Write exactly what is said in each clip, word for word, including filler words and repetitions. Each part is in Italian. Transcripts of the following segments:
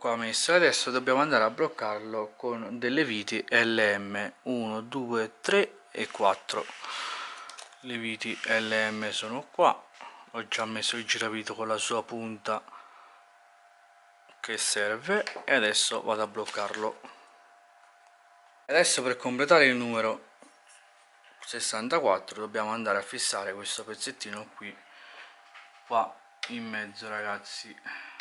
qua messo. Adesso dobbiamo andare a bloccarlo con delle viti L M uno, due, tre e quattro. Le viti L M sono qua, ho già messo il giravito con la sua punta che serve e adesso vado a bloccarlo. Adesso per completare il numero sessantaquattro dobbiamo andare a fissare questo pezzettino qui qua in mezzo, ragazzi.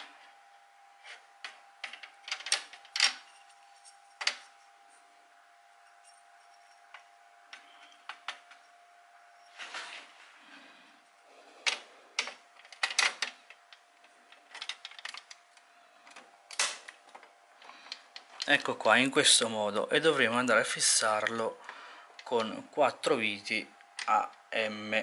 Ecco qua, in questo modo, e dovremo andare a fissarlo con quattro viti A M.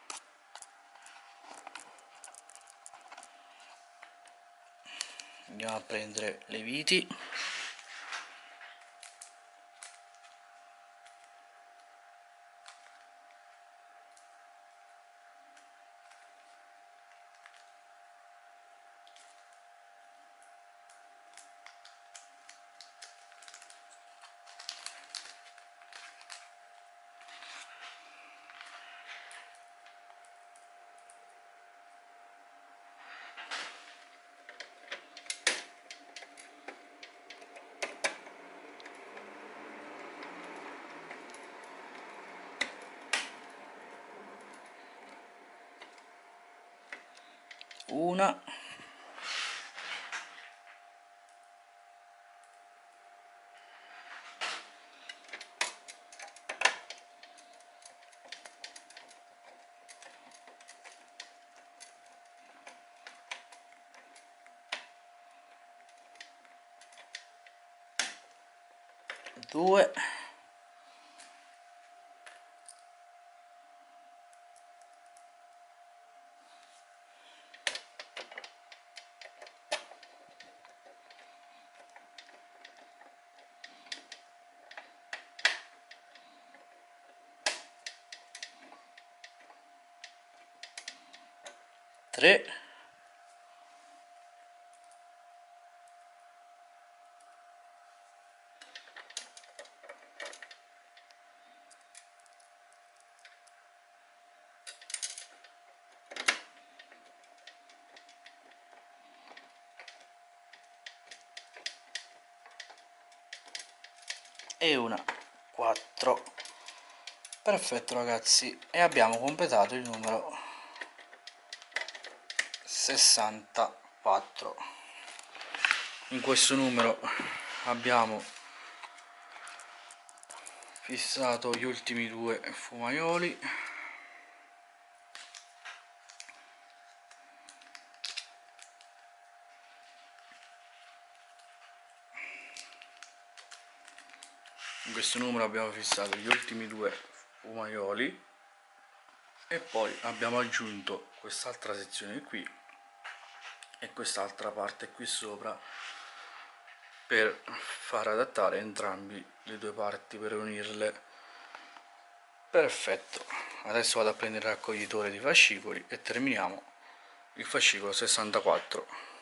Andiamo a prendere le viti. Una, due, tre, e una, quattro. Perfetto, ragazzi, e abbiamo completato il numero sessantaquattro. In questo numero abbiamo fissato gli ultimi due fumaioli. In questo numero abbiamo fissato gli ultimi due fumaioli e poi abbiamo aggiunto quest'altra sezione qui e quest'altra parte qui sopra per far adattare entrambi le due parti, per unirle. Perfetto, adesso vado a prendere il raccoglitore di fascicoli e terminiamo il fascicolo sessantaquattro.